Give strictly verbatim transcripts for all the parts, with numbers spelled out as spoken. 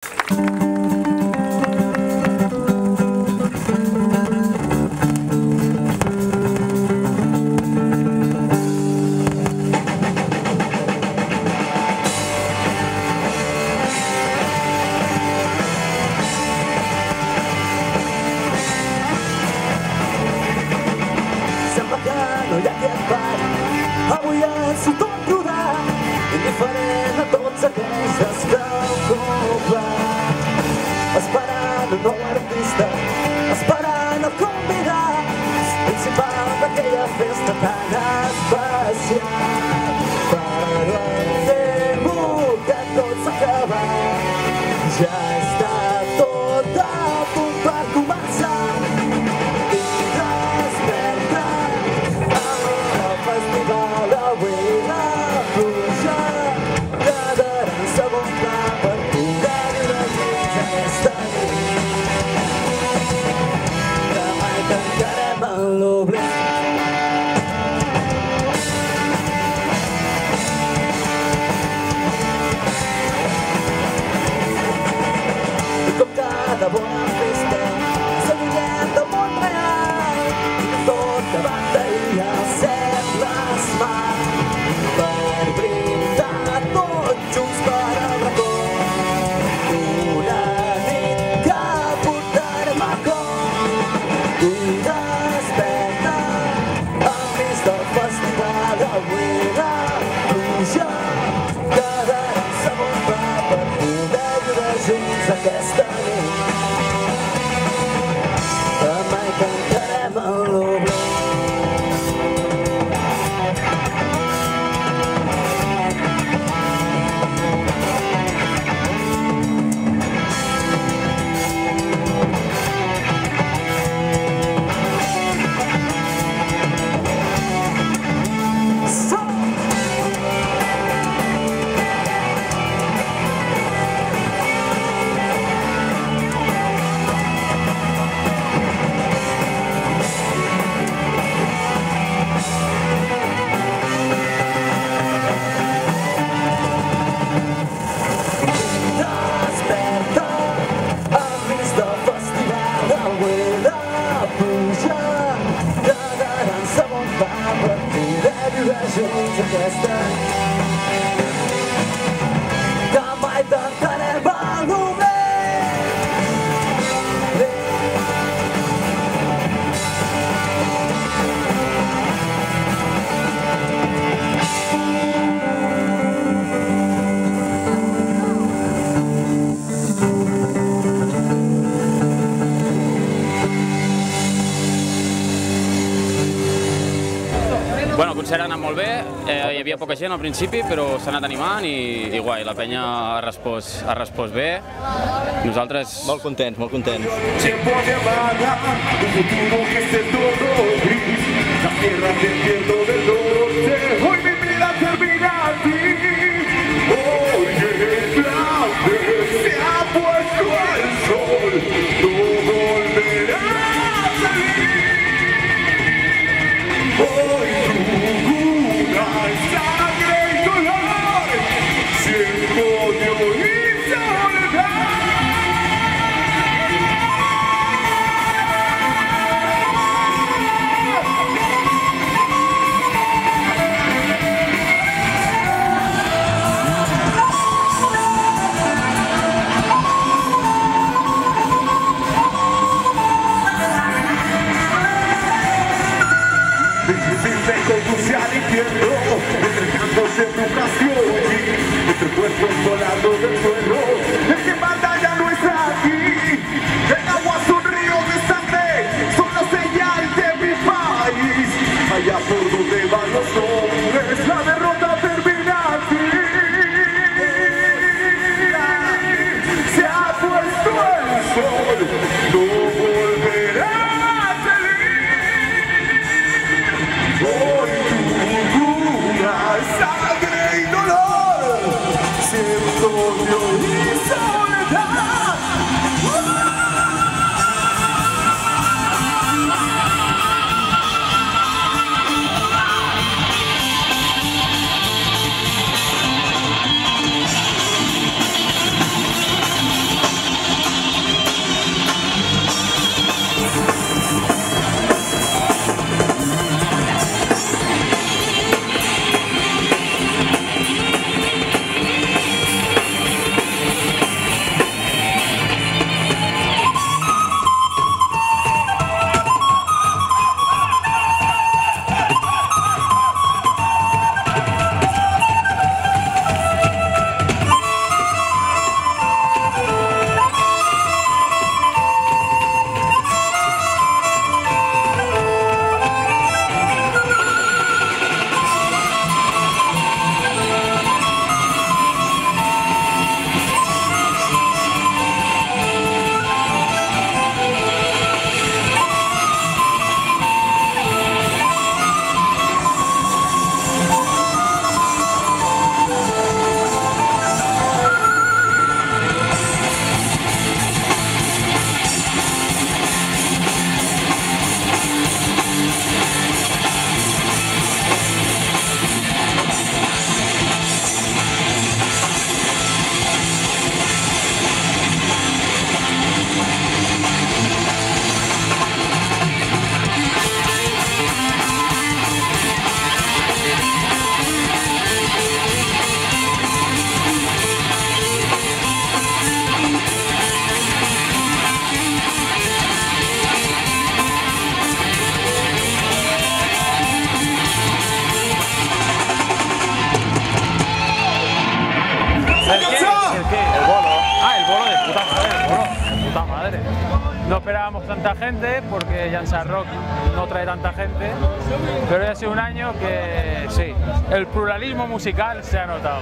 Sembla que no hi ha qui et pari, avui ens ho tot rodar, indiferent a tots aquells despreocupats. Esperant un nou artista, esperant el convidat principal d'aquella festa tan especial. Però em temo que tot s'ha acabat, ja està tot a punt per començar. Cada bona festa s'allunyem del món real i tot davant d'ahir el cel plasmat per brindar tots junts per al racó una nit que portarem al cor. Tu desperta al mig del festival avui la pluja quedarà en segon pla per poder viure junts aquesta nit. Cantarem en l'oblit. Bueno, el concert ha anat molt bé, eh, hi havia poca gent al principi, però s'ha anat animant i, i guai, la penya ha respost, ha respost bé. Nosaltres... Molt contents, molt contents. Sí. madre. No esperábamos tanta gente porque Llançà Rock no trae tanta gente, pero ha sido un año que sí, el pluralismo musical se ha notado.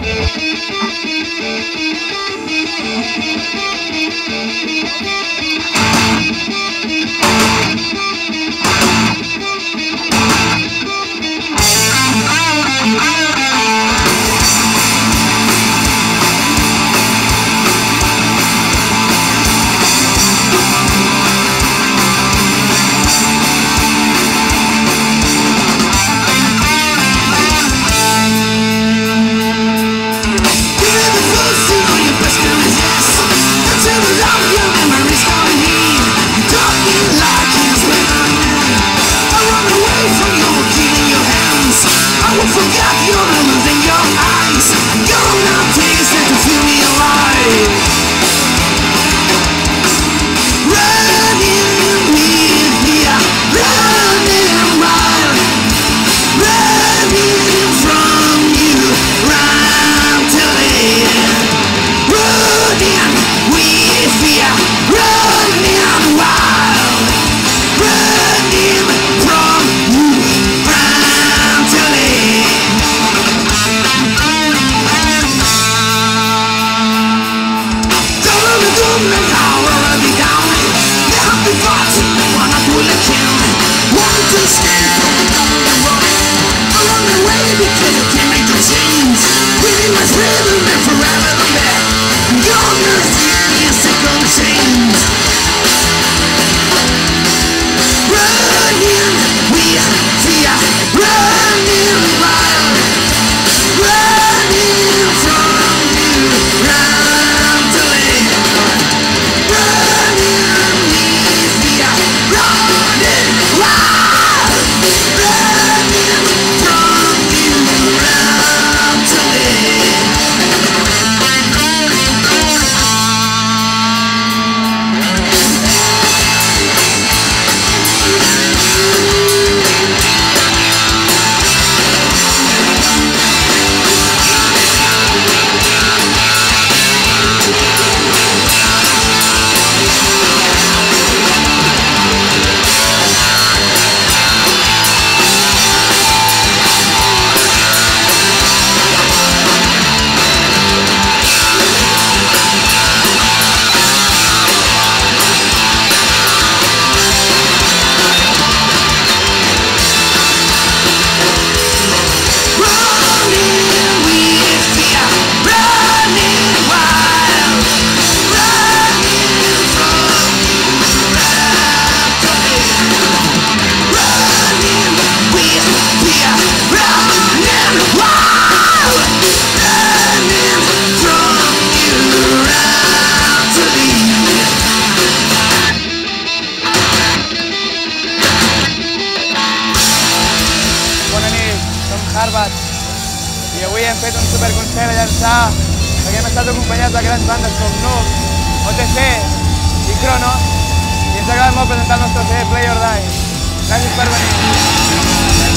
Harvard i avui hem fet un superconcert a Llançà perquè hem estat acompanyats de grans bandes com Noob, O T C i Cronos i ens ha agradat molt presentar el nostre C D Play or Die. Gràcies per venir.